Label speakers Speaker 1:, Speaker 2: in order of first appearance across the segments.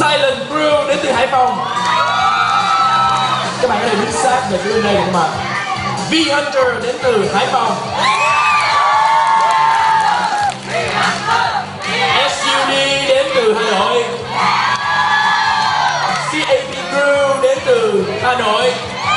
Speaker 1: Silent Crew đến từ Hải Phòng. Các bạn có thể đứng sát về phía bên đây các bạn. V-Hunter đến từ Hải Phòng. SUD đến từ Hà Nội. CAP Crew đến từ Hà Nội.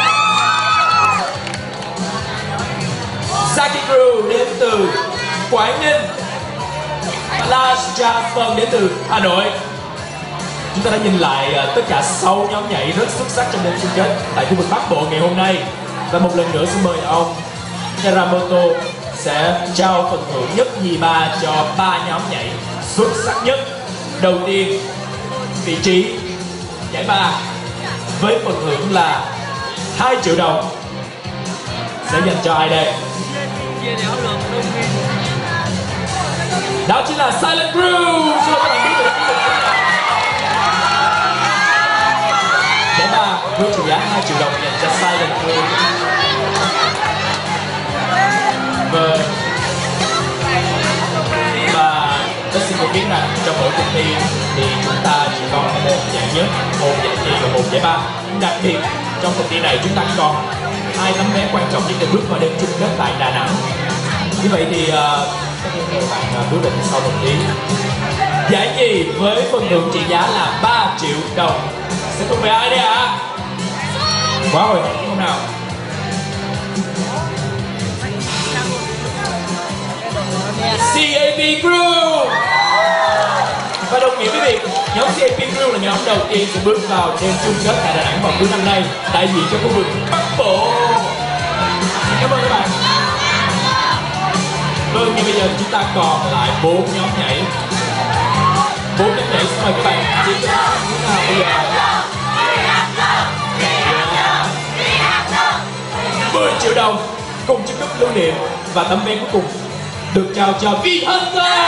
Speaker 1: Saki Crew đến từ Quảng Ninh. Last Jasper đến từ Hà Nội. Chúng ta đã nhìn lại tất cả 6 nhóm nhảy rất xuất sắc trong đêm chung kết tại khu vực Bắc Bộ ngày hôm nay. Và một lần nữa xin mời ông Teramoto sẽ trao phần thưởng nhất nhì ba cho 3 nhóm nhảy xuất sắc nhất. Đầu tiên, vị trí giải ba với phần thưởng là 2 triệu đồng sẽ dành cho ai đây? Đó chính là Silent Crew. Giải ba với trị giá 2 triệu đồng dành cho Silent Crew. Và tôi xin được biết rằng trong mỗi cuộc thi thì chúng ta chỉ còn một giải nhất, một giải nhì và một giải ba. Đặc biệt trong cuộc thi này chúng ta còn 2 tấm vé quan trọng nhất để bước vào đêm chung kết tại Đà Nẵng. Như vậy thì các bạn quyết định sau một tí. Giải nhì với phần thưởng trị giá là 3 triệu đồng sẽ thuộc về ai đây ạ? Quá hồi hộp không nào? CAP Crew. Và đồng nghĩa với việc nhóm CAP Crew là nhóm đầu tiên sẽ bước vào đêm chung kết tại Đà Nẵng vào cuối năm nay, đại diện cho khu vực Bắc Bộ. Cảm ơn các bạn. Vâng, như bây giờ chúng ta còn lại 4 nhóm nhảy. 4 nhóm nhảy, xin mời các bạn đi tới nào bây giờ. 10 triệu đồng cùng chiếc cúp lưu niệm và tấm vé cuối cùng được trao cho V-Hunter.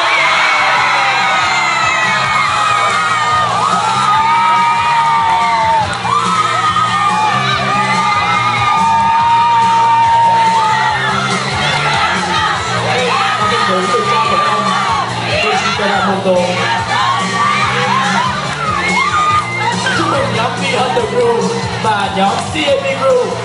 Speaker 1: Chúc mừng nhóm V-Hunter Crew và nhóm CAP Crew